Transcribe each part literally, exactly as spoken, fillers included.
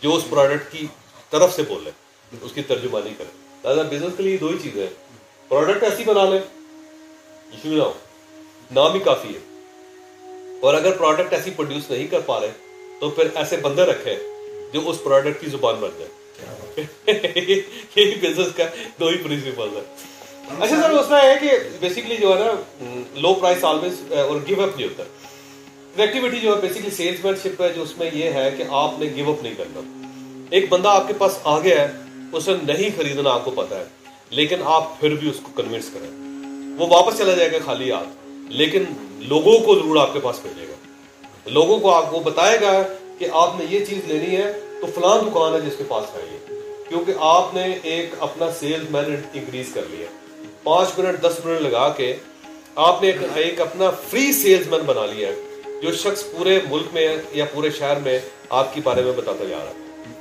जो उस प्रोडक्ट की तरफ से बोले, उसकी तर्जुमानी करे। दादा बिजनेस के लिए दो ही चीजें हैं, प्रोडक्ट ऐसी बना ले इशू ना हो, नाम ही काफी है, और अगर प्रोडक्ट ऐसी प्रोड्यूस नहीं कर पा रहे तो फिर ऐसे बंदे रखे जो उस प्रोडक्ट की जुबान बन जाए। यही बिजनेस का दो ही प्रिंसिपल है। अच्छा सर, उसमें है कि बेसिकली जो है ना, लो प्राइस ऑलवेज और गिव अप नहीं होता। कनेक्टिविटी जो है बेसिकली सेल्समैनशिप है, जो उसमें ये है कि आपने गिव अप नहीं करना। एक बंदा आपके पास आ गया है, उसे नहीं खरीदना आपको पता है, लेकिन आप फिर भी उसको कन्विंस करें, वो वापस चला जाएगा खाली हाथ, लेकिन लोगों को जरूर आपके पास भेजेगा। लोगों को आपको बताएगा कि आपने ये चीज लेनी है तो फलां दुकान है जिसके पास है ये, क्योंकि आपने एक अपना सेल्स मैन इंक्रीज कर लिया। पांच मिनट दस मिनट लगा के आपने एक, एक अपना फ्री सेल्समैन बना लिया है, जो शख्स पूरे मुल्क में या पूरे शहर में आपके बारे में बताता जा रहा है।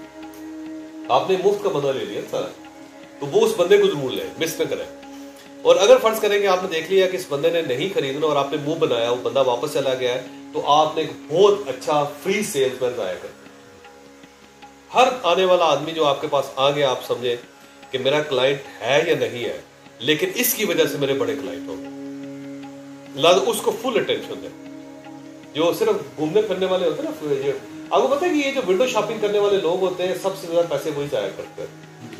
आपने मुफ्त का बंदा ले लिया सारा, तो वो उस बंदे को जरूर ले, मिस न करें। और अगर फर्ज करें कि आपने देख लिया कि इस बंदे ने नहीं खरीदना और आपने मुंह बनाया, वो बंदा वापस चला गया है, तो आपने एक बहुत अच्छा फ्री सेल्समैन लाया कर। हर आने वाला आदमी जो आपके पास आ गया, आप समझे कि मेरा क्लाइंट है या नहीं है, लेकिन इसकी वजह से मेरे बड़े क्लाइंट हो गए, लाद उसको फुल अटेंशन दे। जो सिर्फ घूमने फिरने वाले होते हैं ना, ये आपको पता है कि ये जो विंडो शॉपिंग करने वाले लोग होते हैं, सबसे ज्यादा पैसे वही जाया करते हैं,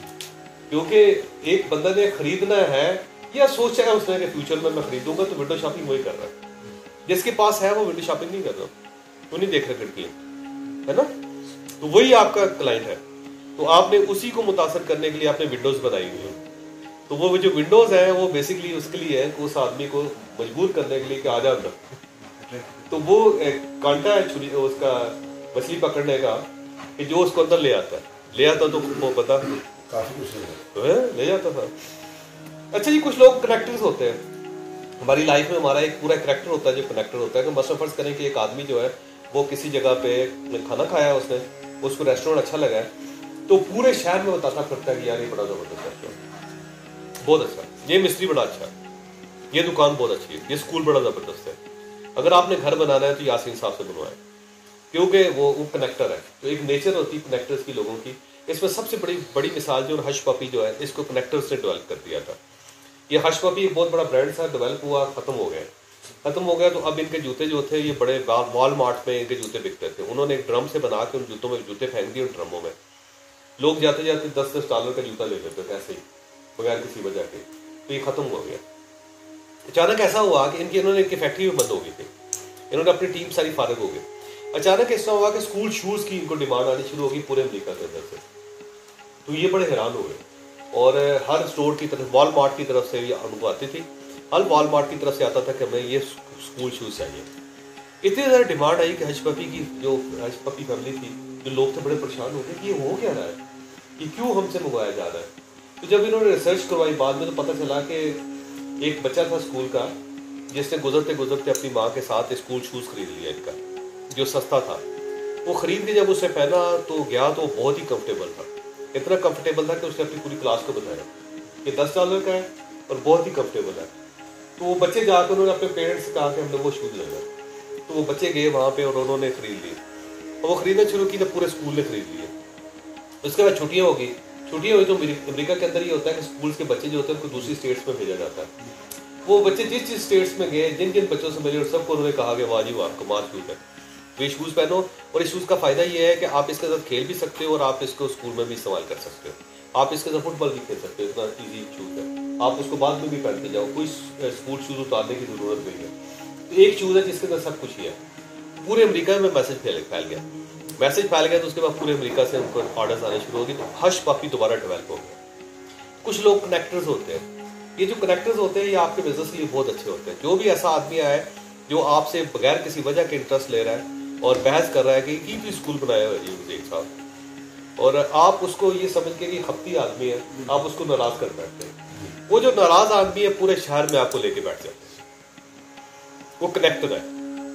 क्योंकि एक बंदा ने खरीदना है या सोचा है उसने कि फ्यूचर में मैं खरीदूंगा, तो विंडो शॉपिंग वही कर रहा है। जिसके पास है वो विंडो शॉपिंग नहीं कर रहा, वो नहीं देख रहा खिड़की, है ना, तो वही आपका क्लाइंट है। तो आपने उसी को मुतासर करने के लिए आपने विंडोज बनाई हुई है। तो वो जो विंडोज है वो बेसिकली उसके लिए है, उस आदमी को मजबूर करने के लिए कि आ जा अंदर। तो वो एक कांटा है छुरी उसका मछली पकड़ने का, कि जो उसको अंदर ले आता है, ले आता तो वो पता काफी कुछ ले जाता था। अच्छा जी, कुछ लोग कनेक्टर्स होते हैं हमारी लाइफ में। हमारा एक पूरा करेक्टर होता है जो कनेक्टर होता है। कि मसलन फर्ज करें कि एक आदमी जो है वो किसी जगह पे खाना खाया है, उसने उसको रेस्टोरेंट अच्छा लगा है, तो पूरे शहर में बताता फिरता है कि यार ये बड़ा जबरदस्त रेस्टोरेंट, बहुत अच्छा, ये मिस्त्री बड़ा अच्छा है, ये दुकान बहुत अच्छी है, ये स्कूल बड़ा जबरदस्त है। अगर आपने घर बनाना है तो यासीन साहब से बनवाएं, क्योंकि वो वो कनेक्टर है। तो एक नेचर होती है कनेक्टर्स की लोगों की। इसमें सबसे बड़ी बड़ी मिसाल जो हश पपी जो है, इसको कनेक्टर्स ने डेवलप कर दिया था। ये हश पपी एक बहुत बड़ा ब्रांड था, डेवलप हुआ, खत्म हो गया खत्म हो गया तो अब इनके जूते जो थे, ये बड़े वॉलमार्ट में इनके जूते बिकते थे। उन्होंने एक ड्रम से बना के उन जूतों में जूते फेंक दिए उन ड्रमों में। लोग जाते जाते दस दस डॉलर का जूता ले लेते थे ऐसे ही, बगैर किसी वजह के। तो ये खत्म हो गया। अचानक ऐसा हुआ कि इनकी इन्होंने इनकी फैक्ट्री भी बंद हो गई थी, इन्होंने अपनी टीम सारी फारिग हो गई। अचानक ऐसा हुआ कि स्कूल शूज की इनको डिमांड आनी शुरू होगी पूरे अमेरिका के अंदर से। तो ये बड़े हैरान हो गए, और हर स्टोर की तरफ, वॉलमार्ट की तरफ से ये उनको आती थी, हर वॉलमार्ट की तरफ से आता था कि हमें ये स्कूल शूज चाहिए। इतनी ज़्यादा डिमांड आई कि हज पपी की जो हज पपी फैमिली थी, जो लोग थे बड़े परेशान हो गए कि ये हो क्या रहा है, कि क्यों हमसे मंगवाया जा रहा है। तो जब इन्होंने रिसर्च करवाई बाद में, तो पता चला कि एक बच्चा था स्कूल का, जिसने गुजरते गुजरते अपनी माँ के साथ स्कूल शूज़ खरीद लिया इनका, जो सस्ता था। वो खरीद के जब उसने पहना तो गया तो बहुत ही कंफर्टेबल था, इतना कंफर्टेबल था कि उसने अपनी पूरी क्लास को बताया कि दस डॉलर का है और बहुत ही कंफर्टेबल है। तो वो बच्चे जाकर उन्होंने अपने पेरेंट्स से कहा कि हमने वो शूज़ लेना। तो वो बच्चे गए वहाँ पे और उन्होंने खरीद लिए, और वो खरीदना शुरू की तो पूरे स्कूल ने खरीद लिए। उसके बाद छुट्टियाँ होगी, छुट्टियाँ हुई तो अमेरिका के अंदर ये होता है कि स्कूल के बच्चे जो होते हैं उनको दूसरी स्टेट्स में भेजा जाता है। वो बच्चे जिस जिस स्टेट्स में गए, जिन जिन बच्चों से मिले, और सबको उन्होंने कहा कि वाह जी वाह कमाल शूज़ है, तो ये शूज़ पहनो। और इस शूज़ का फ़ायदा ये है कि आप इसके साथ खेल भी सकते हो और आप इसको स्कूल में भी इस्तेमाल कर सकते हो। आप इसके साथ फुटबॉल भी खेल सकते हो, इतना ईजी शूज़ है। आप उसको बाद में भी पहनते जाओ, कोई स्कूल शूज़ उतारने की ज़रूरत नहीं है। तो एक शूज़ है जिसके अंदर सब कुछ ही है। पूरे अमेरिका में मैसेज फैल फैल गया मैसेज फैल गया तो उसके बाद पूरे अमेरिका से उनको ऑर्डर्स आने शुरू हो गए। तो हश पपी दोबारा डेवलप हो गया। कुछ लोग कनेक्टर्स होते हैं, ये जो कनेक्टर्स होते हैं ये आपके बिजनेस के लिए बहुत अच्छे होते हैं। जो भी ऐसा आदमी आए जो आपसे बगैर किसी वजह के इंटरेस्ट ले रहा है और बहस कर रहा है कि की भी स्कूल बनाया हुआ है एक साहब, और आप उसको ये समझ के कि खपती आदमी है, आप उसको नाराज कर बैठते हैं। वो जो नाराज आदमी है पूरे शहर में आपको लेके बैठ जाते हैं, वो कनेक्टर है।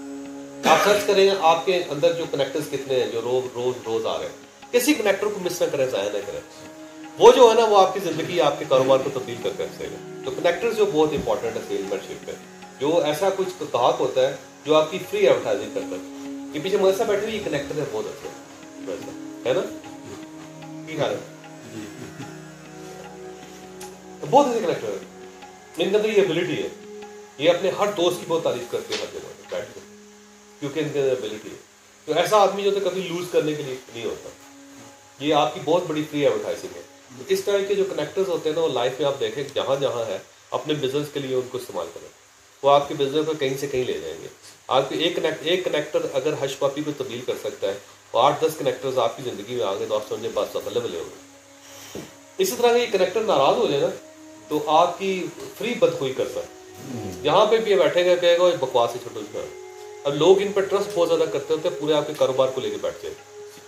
आप सर्च करें आपके अंदर जो कनेक्टर्स कितने हैं जो रोज रोज रोज आ रहे हैं, किसी कनेक्टर को मिस ना करें, जाया ना करें। वो जो है ना वो आपकी जिंदगी, आपके कारोबार को तब्दील कर सकेगा। तो कनेक्टर्स जो बहुत इंपॉर्टेंट है सेल्समैनशिप में, जो ऐसा कुछ ग्राहक होता है जो आपकी फ्री एडवर्टाइजिंग करता है कि पीछे मदरसा बैठे हुए ये कनेक्टर है बहुत अच्छा है ना, की हाल है, तो बहुत ऐसे कनेक्टर है, इनके अंदर ये एबिलिटी है, ये अपने हर दोस्त की बहुत तारीफ करते हैं हर जगह बैठ कर, क्योंकि इनके अंदर एबिलिटी है। तो ऐसा आदमी जो तो कभी लूज करने के लिए नहीं होता, ये आपकी बहुत बड़ी फ्री एडवर्टाइजिंग है। तो इस तरह के जो कनेक्टर्स होते हैं ना, वो लाइफ में आप देखें जहाँ जहाँ है अपने बिजनेस के लिए उनको इस्तेमाल करें, वो आपके बिजनेस को कहीं से कहीं ले जाएंगे। आपके एक कनेक्ट एक कनेक्टर अगर हश पापी को तब्दील कर सकता है, तो आठ दस कनेक्टर्स आपकी ज़िंदगी में आ गए तो आप समझे बस अवेलेबल हो गए। इसी तरह का ये कनेक्टर नाराज़ हो जाए ना, तो आपकी फ्री बदखुई कर सकता, जहाँ पे भी बैठेगा कहेगा वो बकवास है छोटे। अब लोग इन पर ट्रस्ट बहुत ज़्यादा करते होते हैं, पूरे आपके कारोबार को लेकर बैठ जाए।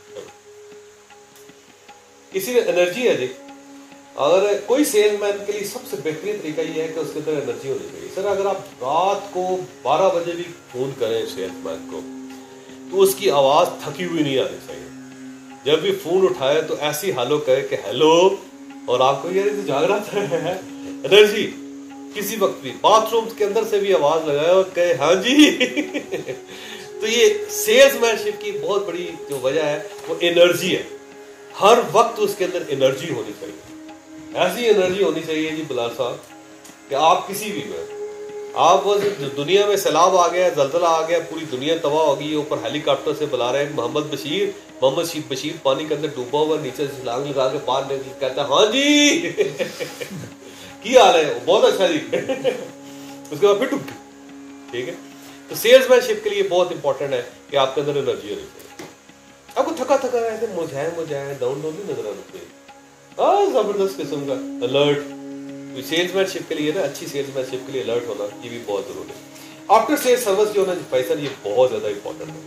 इसी में एनर्जी है जी, अगर कोई सेल्समैन के लिए सबसे बेहतरीन तरीका ये है कि उसके अंदर एनर्जी होनी चाहिए। सर अगर आप रात को बारह बजे भी फोन करें सेल्समैन को, तो उसकी आवाज़ थकी हुई नहीं आनी चाहिए। जब भी फोन उठाए तो ऐसी हालो कहे कि हेलो, और आपको ये तो जाग रहा था एनर्जी, किसी वक्त भी बाथरूम के अंदर से भी आवाज़ लगाए और कहे हाँ जी तो ये सेल्समैनशिप की बहुत बड़ी जो वजह है वो एनर्जी है। हर वक्त उसके अंदर एनर्जी होनी चाहिए, ऐसी एनर्जी होनी चाहिए जी बिलाल साहब कि आप किसी भी में आप बस दुनिया में सैलाब आ गया, जलजला आ गया, पूरी दुनिया तबाह हो गई, ऊपर हेलीकॉप्टर से बुला रहे हैं मोहम्मद बशीर, मोहम्मद शीर बशीर पानी के अंदर डूबा हुआ, नीचे से छलांग लगा के बाहर निकल कहता है हाँ जी की हाल है, बहुत अच्छा जी उसके बाद फिर डूब गए। ठीक है, तो सेल्समैनशिप के लिए बहुत इंपॉर्टेंट है कि आपके अंदर एनर्जी होनी चाहिए। आपको थका थका ऐसे मुझाए मुझाए डाउन डाउन नहीं नजर आना चाहिए, हाँ जबरदस्त किस्म का अलर्ट। सेल्समैनशिप के लिए ना, अच्छी सेल्समैनशिप के लिए अलर्ट होना ये भी बहुत जरूरी है। आफ्टर सेल्स सर्विस जो ना पैसा, ये बहुत ज्यादा इंपॉर्टेंट है।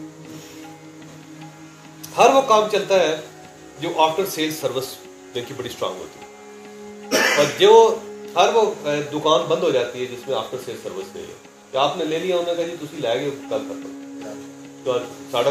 हर वो काम चलता है जो आफ्टर सेल्स सर्विस की बड़ी स्ट्रांग होती है, और जो हर वो दुकान बंद हो जाती है जिसमें आफ्टर सेल्स सर्विस नहीं है। तो आपने ले लिया, उन्होंने कहा जी तुसी लै गए कल खत्म, तो साढ़ा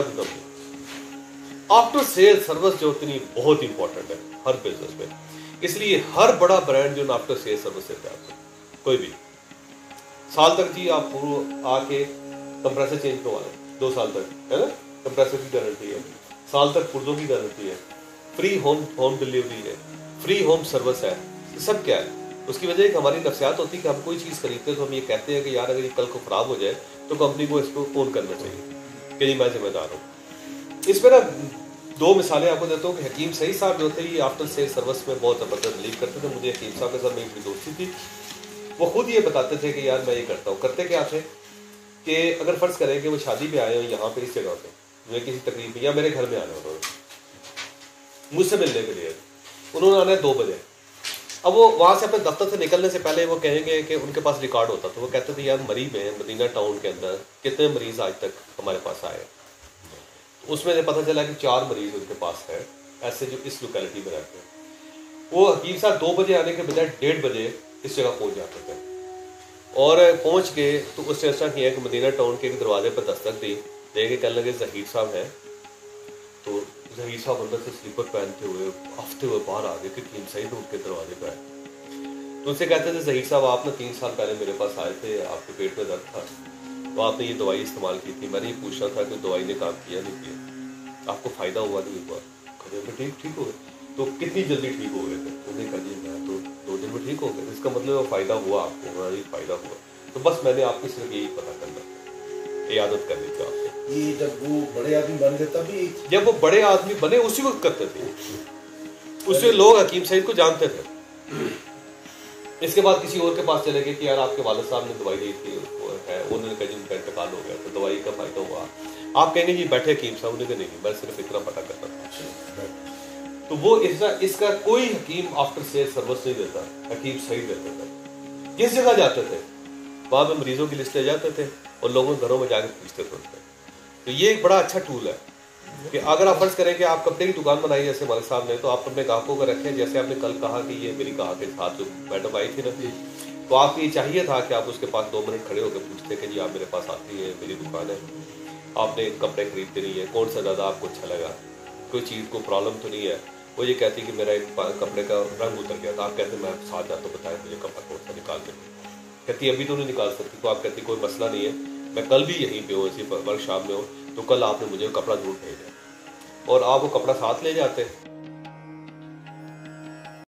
खत्म। आफ्टर सेल्स सर्विस जो होती है बहुत इंपॉर्टेंट है हर बिजनेस में, इसलिए हर बड़ा ब्रांड जो आफ्टर सेल्स सर्विस देता है आपको, कोई भी साल तक जी आप आके कंप्रेसर चेंज करवा लें, दो साल तक है ना, कंप्रेसर की गारंटी है, साल तक पुर्जों की गारंटी है, फ्री होम होम डिलीवरी है, फ्री होम सर्विस है। सब क्या है, उसकी वजह एक हमारी नफ्सियात होती है कि हम कोई चीज़ खरीदते हैं तो हम ये कहते हैं कि यार अगर ये कल को खराब हो जाए तो कंपनी को इसको फोन करना चाहिए कि जी मैं जिम्मेदार हूँ। इस पर ना दो मिसालें आपको देता हूँ कि हकीम सही साहब जो थे ये आफ्टर सेल्स सर्विस में बहुत ज़बरदस्त बिलीव करते थे। मुझे हकीम साहब के साथ मेरी दोस्ती थी, वो खुद ये बताते थे कि यार मैं ये करता हूँ। करते क्या थे कि अगर फ़र्ज़ करें कि वो शादी पे आए हो यहाँ पे इस जगह पे, मैं किसी तकरीब में या मेरे घर में आना उन्होंने मुझसे मिलने के लिए, उन्होंने आना है दो बजे। अब वो वहाँ से अपने दफ्तर से निकलने से पहले वो कहेंगे कि उनके पास रिकॉर्ड होता था, वो कहते थे यार मरी में मदीना टाउन के अंदर कितने मरीज़ आज तक हमारे पास आए। उसमें से पता चला कि चार मरीज उनके पास है ऐसे जो इस लोकेलिटी में रहते हैं। वो हकीम साहब दो बजे आने के बजाय डेढ़ बजे इस जगह पहुंच जाते थे, और पहुंच गए तो उसने ऐसा किया कि मदीना टाउन के एक दरवाजे पर दस्तक दी, देखे कहने लगे जहीर साहब हैं। तो जहीर साहब अंदर से स्लीपर पहनते हुए हफ्ते हुए बाहर आ गए कि हकीम सही तो उनके दरवाजे पर आए। तो उनसे कहते थे जहीर साहब आप ना तीन साल पहले मेरे पास आए थे, आपके पेट में दर्द था तो आपने ये दवाई इस्तेमाल की थी, मैंने ये पूछना था कि दवाई ने काम किया नहीं किया, आपको फ़ायदा हुआ नहीं हुआ? खड़े में ठीक ठीक हो गए। तो कितनी जल्दी ठीक हो गए थे? उन्होंने कहा जी मैं तो दो दिन में ठीक हो गए। इसका मतलब वो फ़ायदा हुआ आपको? हाँ ये फ़ायदा हुआ। तो बस मैंने आपको सिर्फ यही पता करना, ये आदत करनी थी आपसे। ये जब वो बड़े आदमी बन गए तभी, जब वो बड़े आदमी बने उसी वक्त करते थे, उससे लोग हकीम सईद को जानते थे। इसके बाद किसी और के पास चले गए कि यार आपके वालिद साहब ने दवाई दी थी है, उन्होंने कहा जी उनका इंतकाल हो गया तो दवाई का फायदा हुआ। आप कहेंगे जी बैठे हकीम साहब, उन्होंने कहा नहीं मैं सिर्फ इतना पता करता था। तो वो इसका इसका कोई हकीम आफ्टर सेल्स सर्विस नहीं देता, हकीम सही देते थे। जिस जगह जाते थे वहाँ पे मरीजों की लिस्ट ले जाते थे और लोगों के घरों में जाकर पूछते थे उनसे। तो ये एक बड़ा अच्छा टूल है कि अगर आप फर्ज करें कि आप कपड़े की दुकान बनाई जैसे वालिद साहब ने, तो आप अपने ग्राहकों को रखें जैसे आपने कल कहा कि ये मेरी कहा के साथ जो मैडम आई थी ना, तो आपको ये चाहिए था कि आप उसके पास दो मिनट खड़े होकर पूछते कि जी आप मेरे पास आती हैं, मेरी दुकान है, आपने कपड़े खरीदते नहीं है, कौन सा ज़्यादा आपको अच्छा लगा, कोई चीज़ को प्रॉब्लम तो नहीं है। वो ये कहती कि मेरा एक कपड़े का रंग उतर गया था, आप कहते मैं साथ जाता तो बताया मुझे कपड़ा कौन सा निकाल दें। कहती अभी तो नहीं निकाल सकती, तो आप कहती कोई मसला नहीं है, मैं कल भी यहीं पे हूँ, इसी वर्कशॉप में हूँ, तो कल आपने मुझे कपड़ा जरूर भेजा। और आप वो कपड़ा साथ ले जाते